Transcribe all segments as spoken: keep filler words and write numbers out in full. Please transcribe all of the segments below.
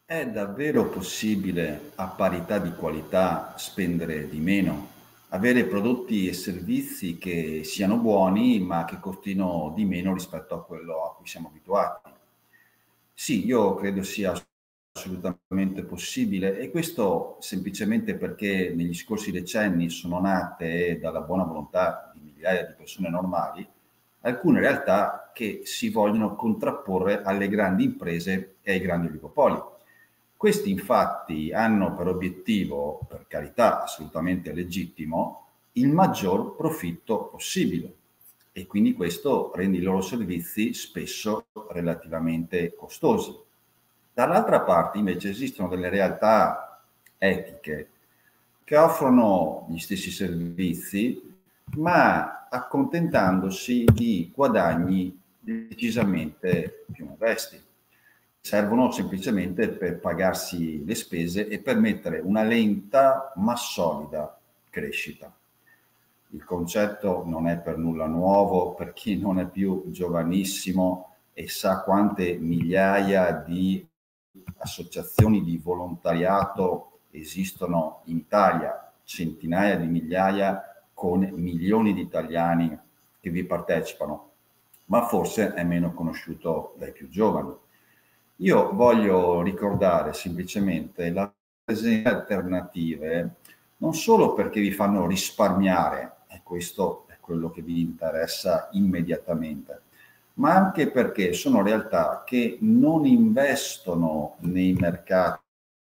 È davvero possibile, a parità di qualità, spendere di meno? Avere prodotti e servizi che siano buoni, ma che costino di meno rispetto a quello a cui siamo abituati? Sì, io credo sia assolutamente possibile e questo semplicemente perché negli scorsi decenni sono nate dalla buona volontà di migliaia di persone normali alcune realtà che si vogliono contrapporre alle grandi imprese e ai grandi oligopoli. Questi infatti hanno per obiettivo, per carità assolutamente legittimo, il maggior profitto possibile e quindi questo rende i loro servizi spesso relativamente costosi. Dall'altra parte invece esistono delle realtà etiche che offrono gli stessi servizi ma accontentandosi di guadagni decisamente più modesti. Servono semplicemente per pagarsi le spese e permettere una lenta ma solida crescita. Il concetto non è per nulla nuovo per chi non è più giovanissimo e sa quante migliaia di associazioni di volontariato esistono in Italia, centinaia di migliaia con milioni di italiani che vi partecipano, ma forse è meno conosciuto dai più giovani. Io voglio ricordare semplicemente la presenza alternative non solo perché vi fanno risparmiare, e questo è quello che vi interessa immediatamente, ma anche perché sono realtà che non investono nei mercati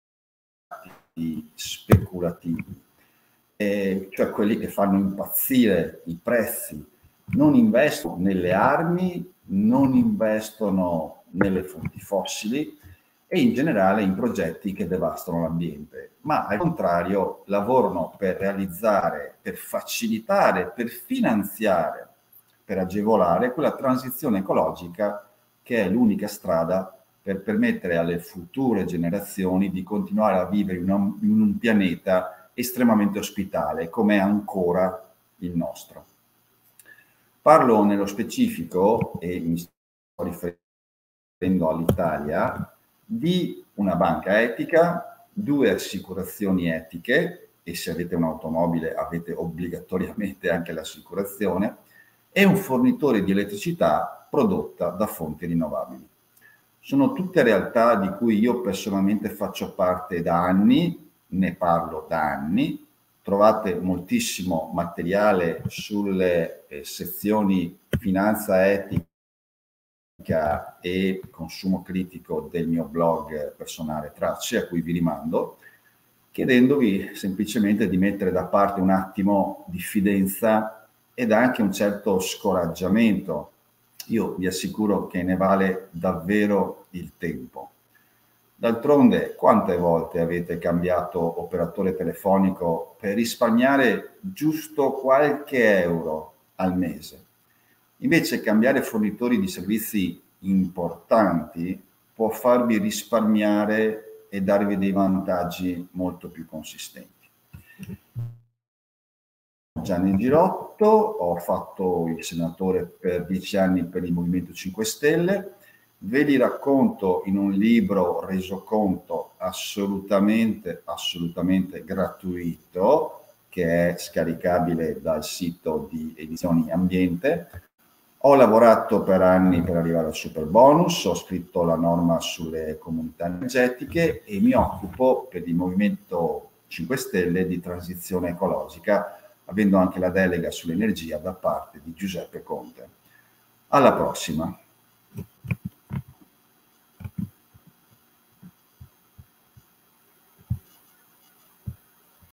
speculativi, eh, cioè quelli che fanno impazzire i prezzi, non investono nelle armi, non investono nelle fonti fossili e in generale in progetti che devastano l'ambiente, ma al contrario lavorano per realizzare, per facilitare, per finanziare, per agevolare quella transizione ecologica che è l'unica strada per permettere alle future generazioni di continuare a vivere in un, in un pianeta estremamente ospitale, come è ancora il nostro. Parlo nello specifico, e mi sto riferendo all'Italia, di una banca etica, due assicurazioni etiche, e se avete un'automobile avete obbligatoriamente anche l'assicurazione, e un fornitore di elettricità prodotta da fonti rinnovabili. Sono tutte realtà di cui io personalmente faccio parte da anni, ne parlo da anni, trovate moltissimo materiale sulle eh, sezioni finanza etica e consumo critico del mio blog personale Tracce, a cui vi rimando, chiedendovi semplicemente di mettere da parte un attimo diffidenza ed anche un certo scoraggiamento. Io vi assicuro che ne vale davvero il tempo. D'altronde, quante volte avete cambiato operatore telefonico per risparmiare giusto qualche euro al mese? Invece cambiare fornitori di servizi importanti può farvi risparmiare e darvi dei vantaggi molto più consistenti. Gianni Girotto, ho fatto il senatore per dieci anni per il Movimento cinque Stelle, ve li racconto in un libro resoconto assolutamente, assolutamente gratuito, che è scaricabile dal sito di Edizioni Ambiente. Ho lavorato per anni per arrivare al super bonus, ho scritto la norma sulle comunità energetiche e mi occupo per il Movimento cinque Stelle di transizione ecologica, avendo anche la delega sull'energia da parte di Giuseppe Conte. Alla prossima.